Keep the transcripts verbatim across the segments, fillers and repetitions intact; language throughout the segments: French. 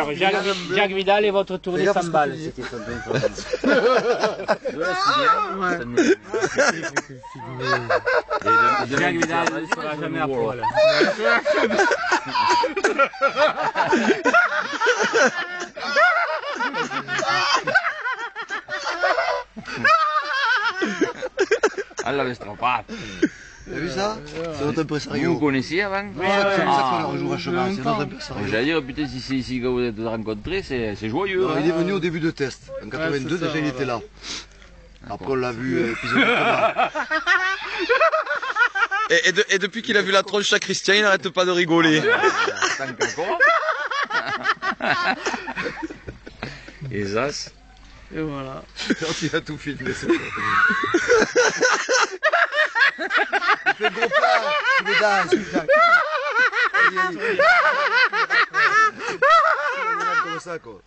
Alors, Jacques, Jacques Vidal et votre tournée cent balles. C'était son Jacques Vidal ne sera jamais à poil. Alla l'estropat. T'as vu ça? C'est notre impresario. Vous vous connaissiez avant? Oui, c'est pour ça qu'on a rejoué à cheval, c'est notre impresario. J'allais dire, putain, si c'est ici que vous êtes rencontrés, c'est joyeux. Non, il est venu au début de test. En quatre-vingt-deux, déjà, il était là. Après, on l'a vu épisode de Et, et, de, et depuis qu'il a vu la tronche à Christian, il n'arrête pas de rigoler. Et Zas. Et voilà. Quand il a tout filmé, c'est il fait gros plat, il est dingue, Jacques. Comme ça, quoi.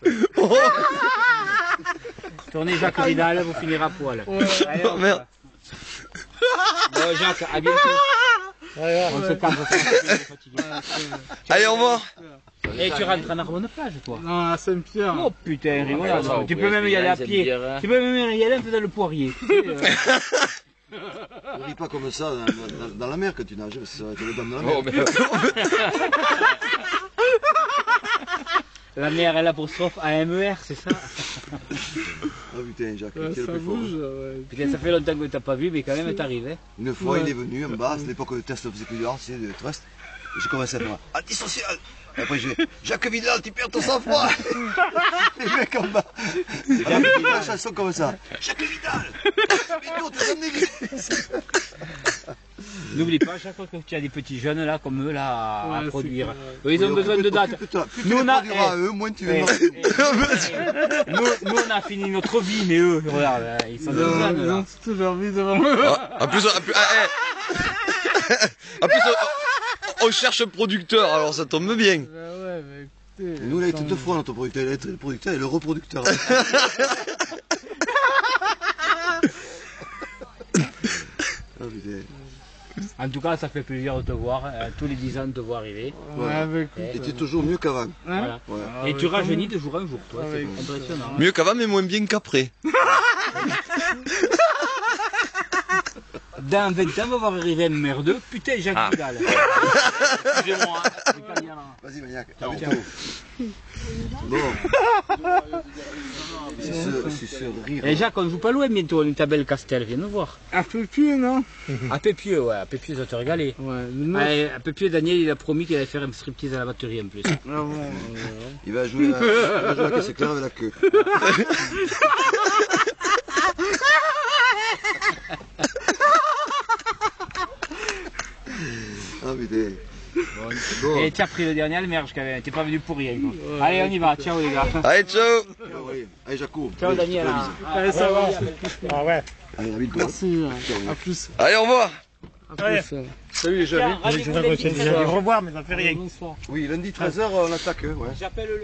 Tournez Jacques Vidal, vous finirez à poil. Ouais. Allez, Oh merde. Bon, Jacques, à bientôt. Ouais, On ouais. se calme, on est fatigué. Allez, au revoir. Et tu rentres en Arbonne plage, toi? Non, à Saint-Pierre. Oh putain, rigolade. Ah, ça, Tu vous peux pouvez même y aller à expliquer, pied. c'est bien, hein. Tu peux même y aller en faisant le poirier. Tu sais, euh. Ne ris pas comme ça dans, dans, dans la mer que tu nages, ça va être les dames de la mer. Oh, merde. La mer, elle apostrophe A M E R, c'est ça? Ah putain, Jacques, Ouais, qui est ça le plus fort. bouge, ouais. Putain, ça fait longtemps que t'as pas vu, mais quand même, t'arrives. Hein. Une fois, Ouais. il est venu en bas, c'est l'époque où le test faisait plus dur, c'est de trust. J'ai commencé à faire antisocial. Et après, je vais Jacques Vidal, tu perds ton sang-froid. Les mecs en bas. Jacques Vidal, la chanson comme ça. Jacques Vidal. Mais nous, t'as amené l'église. N'oublie pas, à chaque fois que tu as des petits jeunes là, comme eux, là, à, Ouais, à c'est produire, clair. eux, ils ont besoin de dates. Occupe-toi. Plus tu Nous, les on a- produiras à eh, eux, moins tu Eh, vas eh, eh, nous, nous, on a fini notre vie, mais eux, regarde, euh, ils sont Ils de ont, jeunes ils là. ont toute leur vie devant eux. Ah, en plus, en plus, ah, eh. En plus on, on cherche un producteur, alors ça tombe bien. Bah ouais, mais écoutez. Nous, là, il était attends, deux fois notre producteur. Il a été le producteur et le reproducteur. Ah putain. En tout cas, ça fait plaisir de te voir, euh, tous les dix ans de te voir arriver. Ouais, mais Il écoute. était toujours mieux qu'avant. Hein Voilà. Ouais. Ah, Et ouais, tu quand rajeunis même. de jour en jour, toi, Ah, c'est ouais. impressionnant. hein. Mieux qu'avant, mais moins bien qu'après. Dans vingt ans, on va voir arriver un merdeux, putain, Jacques Ah. Vidal. Excusez-moi, hein, italien. Vas-y, Maniac, à Ciao. bientôt. Bon. C'est ce, c'est ce rire. Et Jacques, on joue pas loin bientôt, on est à Belcastel, viens nous voir. Un peu plus, non? À Pépieux, ouais, à Pépieux, ça va te régaler. Ouais, mais non. Ouais, à Pépieux, Daniel, il a promis qu'il allait faire un striptease à la batterie en plus. Ah bon, euh, Il va jouer à, il va jouer à la caisse claire avec la queue. Ah putain. Bon. Et tu as pris le dernier almerge quand même, t'es pas venu pour rien. Quoi. Allez, on y va, ciao les gars. Allez, ciao. Ah oui. Allez, Jaco. Ciao Allez, Daniel. je te hein. la Allez, ça va. Ah ouais. bise. Allez, à bientôt. Merci. À plus. Allez, au revoir. À plus. Salut les jeunes. Tiens, Je rendez-vous voudrais lundi, dire au revoir, mais ça fait rien. Bonsoir. Oui, lundi treize heures, on attaque. Ouais. J'appelle le